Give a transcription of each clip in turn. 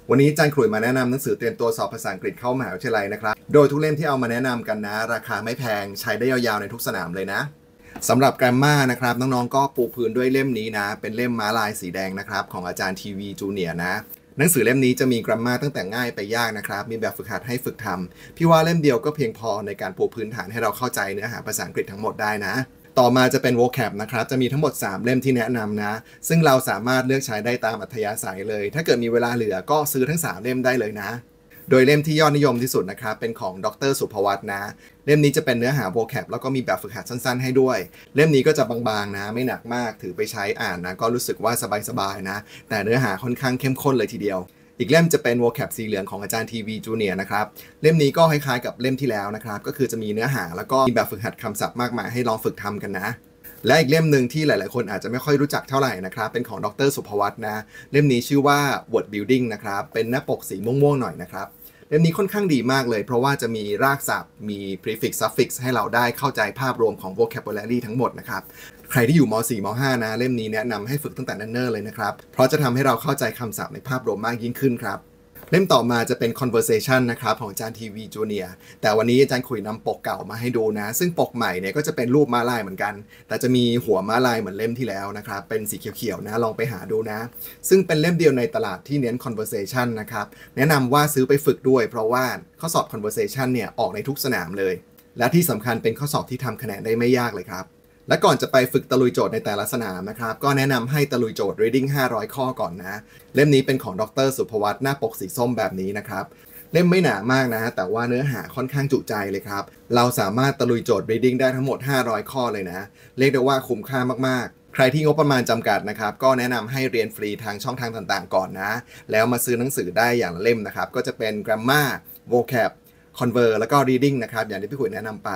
วันนี้อาจารย์ขลุ่ยมาแนะนำหนังสือเตรียมตัวสอบภาษาอังกฤษเข้ามหาวิทยาลัยนะครับโดยทุกเล่มที่เอามาแนะนำกันนะราคาไม่แพงใช้ได้ยาวๆในทุกสนามเลยนะสำหรับแกรมมานะครับน้องๆก็ปูพื้นด้วยเล่มนี้นะเป็นเล่มม้าลายสีแดงนะครับของอาจารย์ทีวีจูเนียร์นะหนังสือเล่มนี้จะมีแกรมมาตั้งแต่ง่ายไปยากนะครับมีแบบฝึกหัดให้ฝึกทำพี่ว่าเล่มเดียวก็เพียงพอในการปูพื้นฐานให้เราเข้าใจเนื้อหาภาษาอังกฤษทั้งหมดได้นะต่อมาจะเป็น vocab นะครับจะมีทั้งหมด3เล่มที่แนะนำนะซึ่งเราสามารถเลือกใช้ได้ตามอัธยาศัยเลยถ้าเกิดมีเวลาเหลือก็ซื้อทั้ง3เล่มได้เลยนะโดยเล่มที่ยอดนิยมที่สุดนะครับเป็นของดร.สุภวัฒน์นะเล่มนี้จะเป็นเนื้อหา vocab แล้วก็มีแบบฝึกหัดสั้นๆให้ด้วยเล่มนี้ก็จะบางๆนะไม่หนักมากถือไปใช้อ่านนะก็รู้สึกว่าสบายๆนะแต่เนื้อหาค่อนข้างเข้มข้นเลยทีเดียวอีกเล่มจะเป็น vocab สีเหลืองของอาจารย์ทีวีจูเนียร์นะครับเล่มนี้ก็คล้ายๆกับเล่มที่แล้วนะครับก็คือจะมีเนื้อหาแล้วก็มีแบบฝึกหัดคำศัพท์มากมายให้ลองฝึกทำกันนะและอีกเล่มหนึ่งที่หลายๆคนอาจจะไม่ค่อยรู้จักเท่าไหร่นะครับเป็นของดร.สุภวัฒน์นะเล่มนี้ชื่อว่า word building นะครับเป็นหน้าปกสีม่วงๆหน่อยนะครับเล่มนี้ค่อนข้างดีมากเลยเพราะว่าจะมีรากศัพท์มี prefix suffix ให้เราได้เข้าใจภาพรวมของ vocabulary ทั้งหมดนะครับใครที่อยู่ม.4 ม.5 นะเล่มนี้แนะนำให้ฝึกตั้งแต่เนิ่นๆเลยนะครับเพราะจะทำให้เราเข้าใจคำศัพท์ในภาพรวมมากยิ่งขึ้นครับเล่มต่อมาจะเป็น conversation นะครับของอาจารย์ทีวีจูเนียร์แต่วันนี้อาจารย์ขุยนำปกเก่ามาให้ดูนะซึ่งปกใหม่เนี่ยก็จะเป็นรูปม้าลายเหมือนกันแต่จะมีหัวม้าลายเหมือนเล่มที่แล้วนะครับเป็นสีเขียวๆนะลองไปหาดูนะซึ่งเป็นเล่มเดียวในตลาดที่เน้น conversation นะครับแนะนำว่าซื้อไปฝึกด้วยเพราะว่าข้อสอบ conversation เนี่ยออกในทุกสนามเลยและที่สำคัญเป็นข้อสอบที่ทำคะแนนได้ไม่ยากเลยครับและก่อนจะไปฝึกตะลุยโจทย์ในแต่ละสนามนะครับก็แนะนำให้ตะลุยโจทย์ reading 500 ข้อก่อนนะเล่มนี้เป็นของดร.สุภวัฒน์หน้าปกสีส้มแบบนี้นะครับเล่มไม่หนามากนะแต่ว่าเนื้อหาค่อนข้างจุใจเลยครับเราสามารถตะลุยโจทย์ reading ได้ทั้งหมด500ข้อเลยนะเรียกได้ว่าคุ้มค่ามากๆใครที่งบประมาณจำกัดนะครับก็แนะนำให้เรียนฟรีทางช่องทางต่างๆก่อนนะแล้วมาซื้อหนังสือได้อย่างละเล่มนะครับก็จะเป็น grammar vocab converse แล้วก็ reading นะครับอย่างที่พี่ขุยแนะนำไป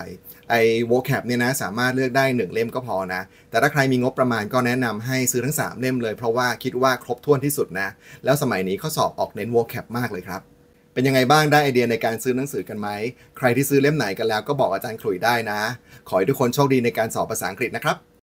vocab เนี่ยนะสามารถเลือกได้1เล่มก็พอนะแต่ถ้าใครมีงบประมาณก็แนะนำให้ซื้อทั้ง3เล่มเลยเพราะว่าคิดว่าครบถ้วนที่สุดนะแล้วสมัยนี้ข้อสอบออกเน้น vocab มากเลยครับเป็นยังไงบ้างได้ไอเดียในการซื้อหนังสือกันไหมใครที่ซื้อเล่มไหนกันแล้วก็บอกอาจารย์ขลุ่ยได้นะขอให้ทุกคนโชคดีในการสอบภาษาอังกฤษนะครับ